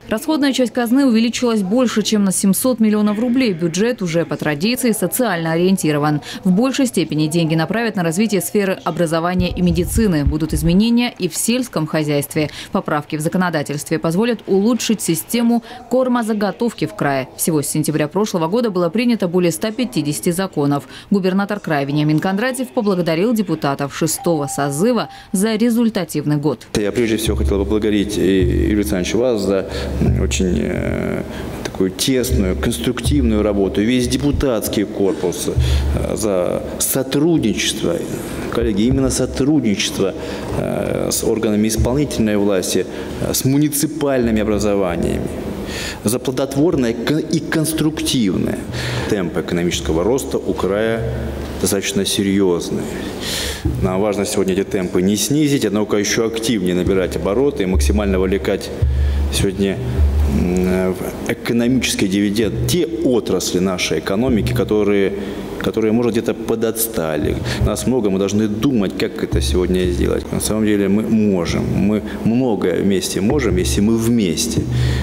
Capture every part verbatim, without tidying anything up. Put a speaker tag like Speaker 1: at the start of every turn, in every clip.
Speaker 1: Расходная часть казны увеличилась больше, чем на семьсот миллионов рублей. Бюджет уже по традиции социально ориентирован. В большей степени деньги направят на развитие сферы образования и медицины. Будут изменения и в сельском хозяйстве. Поправки в законодательстве позволят улучшить систему кормозаготовки в крае. Всего с сентября прошлого года было принято более ста пятидесяти законов. Губернатор края Вениамин Кондратьев поблагодарил депутатов шестого созыва за результативный год.
Speaker 2: Я прежде всего хотел бы поблагодарить Юрия Александровича вас за очень э, такую тесную, конструктивную работу, весь депутатский корпус э, за сотрудничество, коллеги, именно сотрудничество э, с органами исполнительной власти, э, с муниципальными образованиями, за плодотворное и конструктивное. Темп экономического роста у края достаточно серьезный. Нам важно сегодня эти темпы не снизить, однако еще активнее набирать обороты и максимально вовлекать сегодня в экономический дивиденд те отрасли нашей экономики, которые, которые может, где-то подотстали. Нас много, мы должны думать, как это сегодня сделать. На самом деле мы можем, мы многое вместе можем, если мы вместе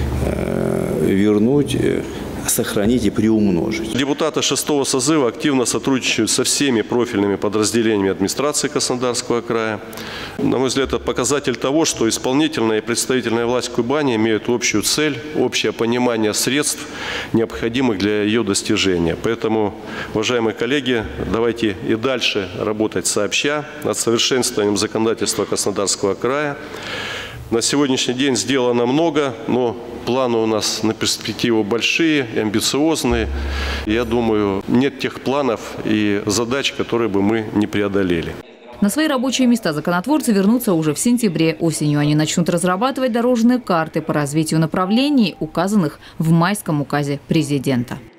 Speaker 2: э, вернуть, сохранить и приумножить.
Speaker 3: Депутаты шестого созыва активно сотрудничают со всеми профильными подразделениями администрации Краснодарского края. На мой взгляд, это показатель того, что исполнительная и представительная власть Кубани имеют общую цель, общее понимание средств, необходимых для ее достижения. Поэтому, уважаемые коллеги, давайте и дальше работать сообща над совершенствованием законодательства Краснодарского края. На сегодняшний день сделано много, но планы у нас на перспективу большие и амбициозные. Я думаю, нет тех планов и задач, которые бы мы не преодолели.
Speaker 1: На свои рабочие места законотворцы вернутся уже в сентябре. Осенью они начнут разрабатывать дорожные карты по развитию направлений, указанных в майском указе президента.